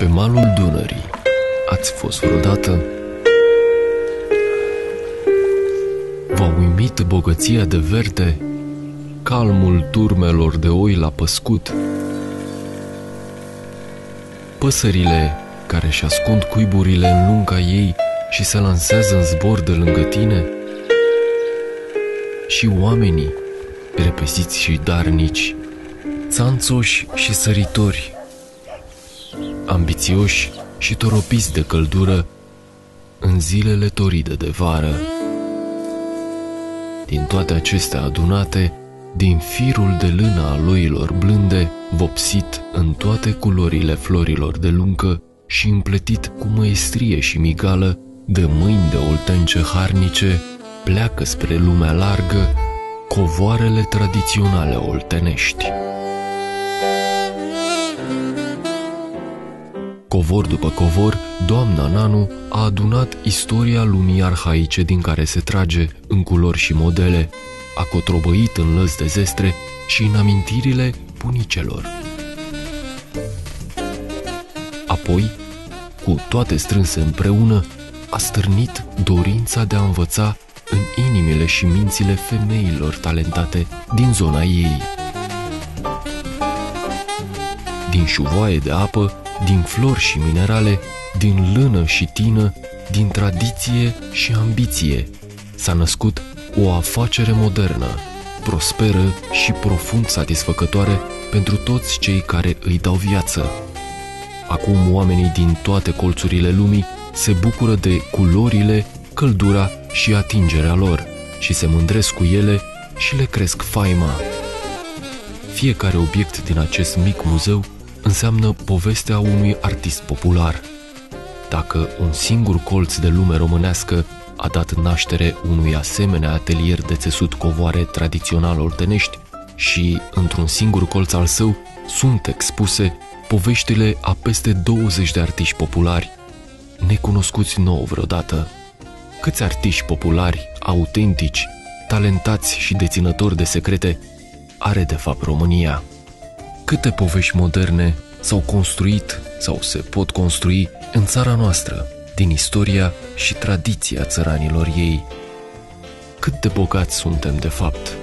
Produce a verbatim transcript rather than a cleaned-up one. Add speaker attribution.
Speaker 1: Pe malul Dunării ați fost vreodată? V-a uimit bogăția de verde, calmul turmelor de oi la păscut, păsările care își ascund cuiburile în lunga ei și se lansează în zbor de lângă tine, și oamenii repeziți și darnici, țanțoși și săritori, ambițioși și toropiți de căldură în zilele toride de vară. Din toate acestea adunate, din firul de lână a loilor blânde, vopsit în toate culorile florilor de luncă și împletit cu măestrie și migală de mâini de oltence harnice, pleacă spre lumea largă covoarele tradiționale oltenești. Covor după covor, doamna Nanu a adunat istoria lumii arhaice din care se trage în culori și modele, a cotrobăit în lăzi de zestre și în amintirile bunicelor. Apoi, cu toate strânse împreună, a stârnit dorința de a învăța în inimile și mințile femeilor talentate din zona ei. Din șuvoaie de apă, din flori și minerale, din lână și tină, din tradiție și ambiție, s-a născut o afacere modernă, prosperă și profund satisfăcătoare pentru toți cei care îi dau viață. Acum oamenii din toate colțurile lumii se bucură de culorile, căldura și atingerea lor și se mândresc cu ele și le cresc faima. Fiecare obiect din acest mic muzeu înseamnă povestea unui artist popular. Dacă un singur colț de lume românească a dat naștere unui asemenea atelier de țesut covoare tradițional oltenești și, într-un singur colț al său, sunt expuse poveștile a peste douăzeci de artiști populari, necunoscuți nouă vreodată. Câți artiști populari, autentici, talentați și deținători de secrete are de fapt România? Câte povești moderne s-au construit sau se pot construi în țara noastră, din istoria și tradiția țăranilor ei? Cât de bogați suntem de fapt?